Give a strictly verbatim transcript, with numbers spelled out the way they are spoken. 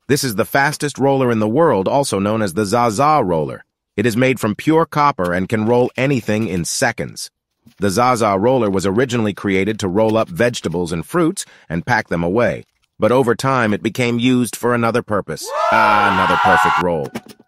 This is the fastest roller in the world, also known as the Zaza Roller. It is made from pure copper and can roll anything in seconds. The Zaza Roller was originally created to roll up vegetables and fruits and pack them away. But over time, it became used for another purpose. Ah, another perfect roll.